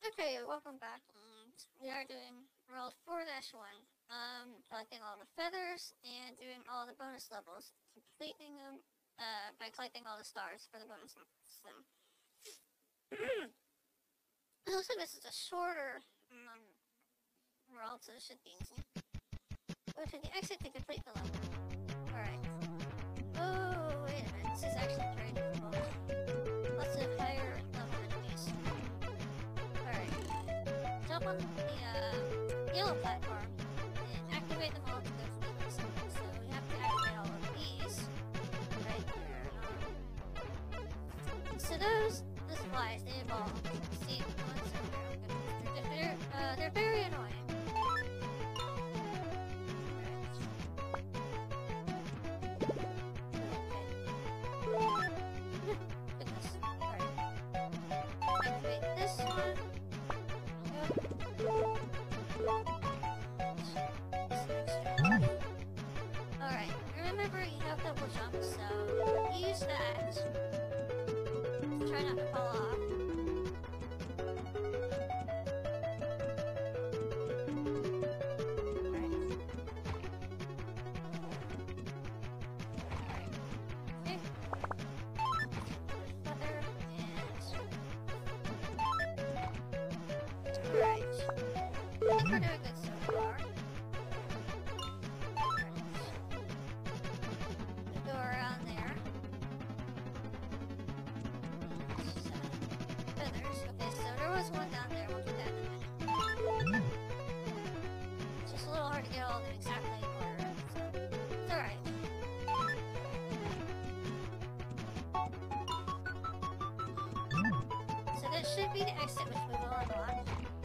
Okay, welcome back. We are doing World 4-1. Collecting all the feathers and doing all the bonus levels. Completing them by collecting all the stars for the bonus levels. So. It looks like this is a shorter world, so this should be easy. Go to the exit to complete the level. Alright. Oh, wait a minute. This is actually very difficult. Lots of higher level enemies. Alright. Jump on the yellow platform and activate them all to go to the exit. So you have to activate all of these right there. So those flies, they evolve. See, ones over there. They're very annoying. Alright, remember you have double jump, so use that. Try not to fall off. We're doing good so far. Go around there. Feathers. Okay, so there was one down there. We'll do that in a minute. It's just a little hard to get all of them exactly in order. So it's alright. So this should be the exit, which we will unlock.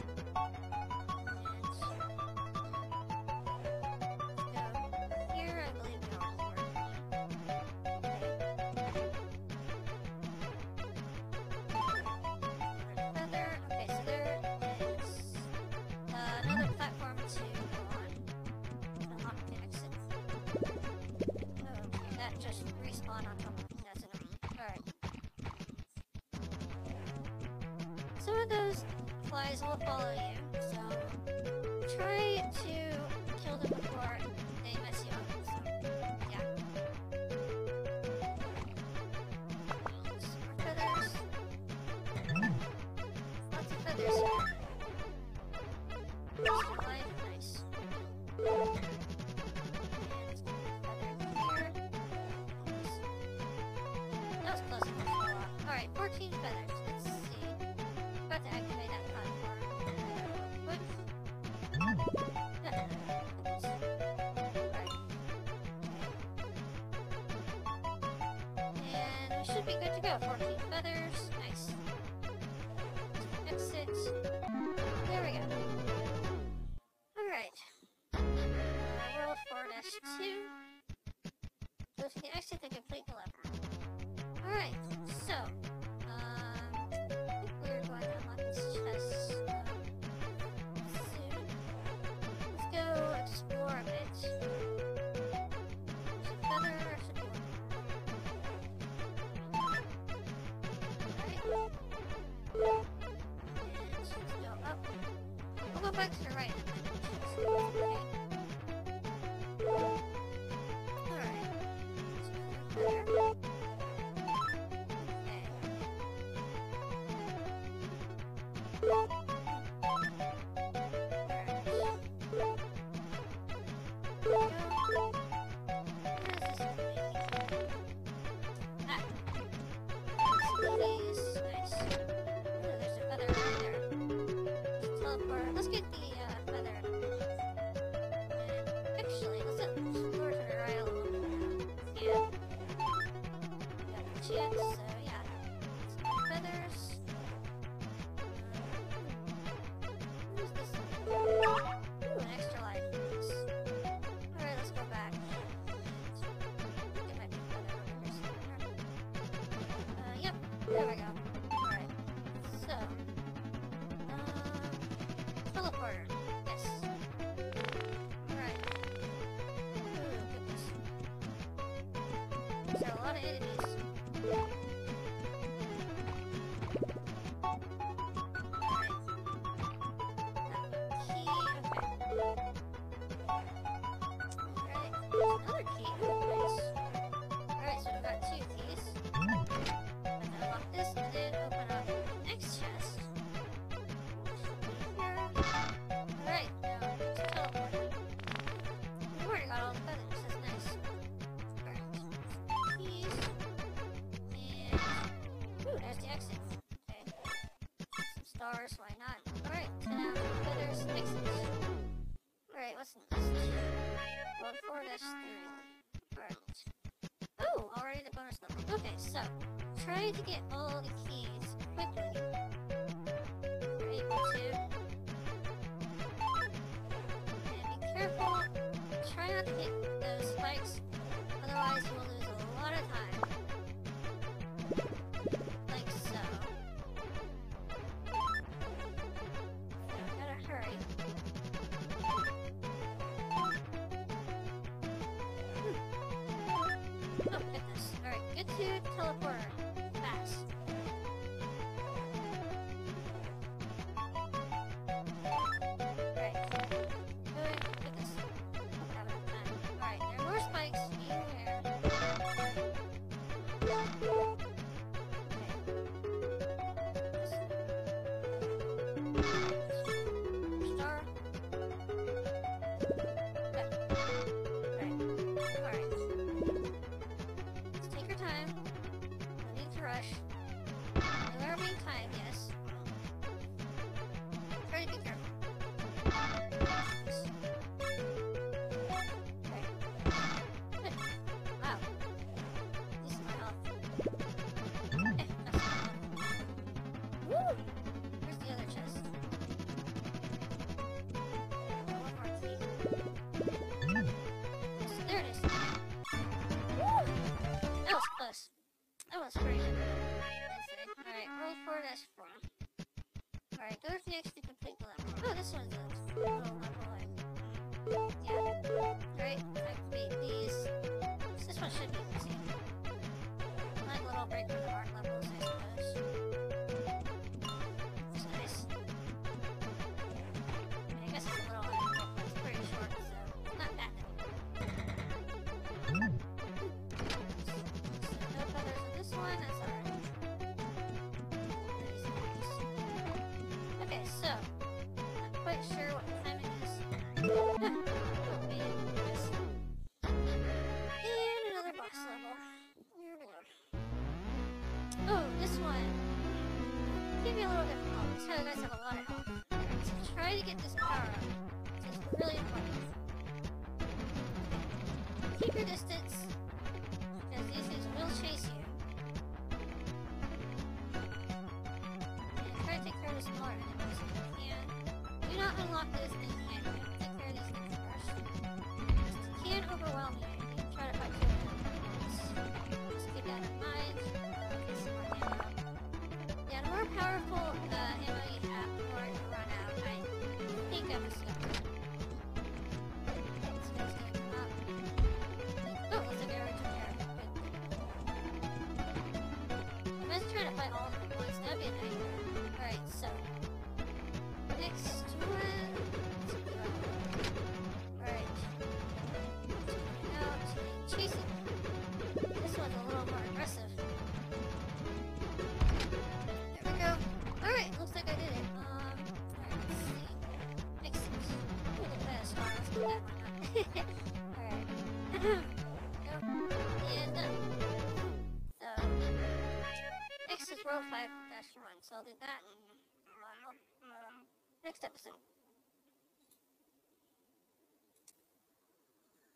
Some of those flies will follow you, so try to kill them before they mess you up. So, yeah. Some more feathers. Lots of feathers here. Extra life, nice. That was close enough. Alright, 14 feathers. Let's see. About to activate that platform. Whoops. Right. And we should be good to go. 14 feathers. Nice. Exit. There we go. Alright. World 4-2. Go to the exit to complete the level. Alright, so, I think we're going to unlock this chest soon. Let's go explore a bit. There's a feather, should be one. Alright. And let's go up. We'll go back to the right. Okay. Alright. Feather. Let's get the feather. Actually, let's explore to the right a little bit. Yeah. Got the chance, so yeah. Some feathers. What is this? Ooh, an extra life. Alright, let's go back. Get my big feather over somewhere. Yep. There we go. Alright. So. Teleporter. Yes. Alright. Ooh, goodness. There are a lot of enemies. Alright. another key. Nice. Alright, so we've got 2 keys. I'm gonna unlock this and then open up the next chest. Here. Alright, now let's teleport. We've already got all the feathers, that's nice. Alright, keys. And... ooh, there's the exit. Okay. Some stars, why not? Alright, 10 out of feathers, exit. Alright, what's next? Road 4-3. Alright. Oh, already the bonus level. Okay, so try to get all the keys quickly. You're able to. And be careful. Try not to hit those spikes, otherwise you will lose a lot of time. Like so. So gotta hurry. Oh, goodness. Alright, good to teleporter. Fast. Alright. Good. Goodness. Don't have enough time. Alright, there are more spikes. Beware. Okay. Star. Alright. Just take your time. No need to rush. You are being timed, yes. Try to be careful. Okay. Good. Wow. This is my health. That's my health. Woo! Where's the other chest? One more key. There it is. Woo! That was close. That was pretty good. Alright, roll 4-4. Alright, go to the exit to complete the level. Oh, this one's a little level. Yeah. Alright, activate these. This one should be easy. Like a little break from the art levels, I suppose. It's nice. I guess it's a little unequal, but it's pretty short, so not that difficult. No feathers in this one, that's alright. Okay, so, not quite sure what time it is. Oh, wait, yes. And another boss level. Here we go. Oh, this one can be a little difficult. This guy does have a lot of health. So try to get this power up. It's really important. Keep your distance, because these things will chase you. And try to take care of the smaller enemies if you can. Do not unlock this thing yet. You have to take care of these things first. It can overwhelm you if you try to fight two of them. Just keep that in mind. Get some more ammo. Yeah, the more powerful ammo you have, the more you run out. I think I've discovered. This guy's gonna come up. Oh, looks like I already took care of it. Good. Imagine trying to fight all of them at once. That'd be a nightmare. Alright, so. Next one. Alright. Now, chasing. This one's a little more aggressive. There we go. Alright, looks like I did it. Alright, let's see. Exit. Ooh, look at that star. Let's do that one up. Alright. Go. And done. So, next is row 5-1. So I'll do that in next episode.